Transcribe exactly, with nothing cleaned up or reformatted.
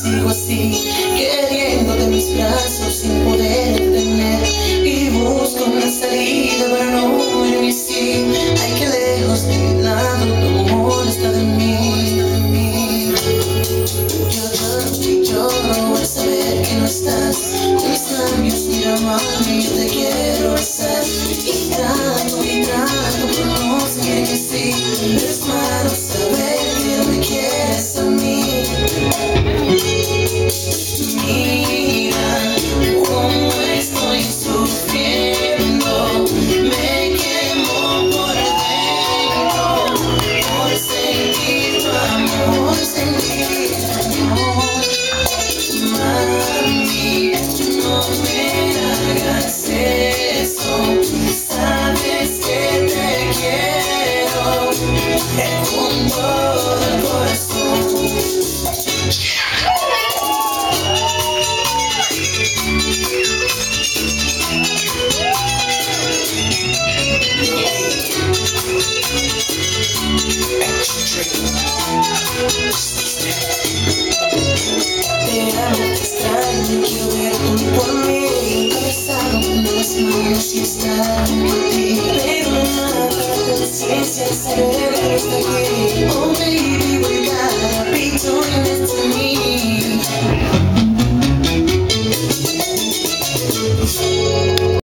sigo así, queriendo de mis brazos sin poder detener. Y busco una salida para no morirme así. Ay, que lejos de mi lado tu amor está de mí. Yo lloro y lloro al saber que no estás. Mis labios miraban y yo te quiero besar. Y trato y trato pero no sé que sí. Es malo saber que no me quieres a mí. Mira cómo estoy sufriendo. Me quemo por dentro por sentir tu amor, sentir tu amor. Mami, no me hagas eso. Sabes que te quiero con todo el corazón. Te amo, te extraño, quiero ver junto a mí, abrazado con las manos y estar junto a ti. Pero me mata la conciencia de saber que no está aquí. Oh baby, we gotta be doing this to me.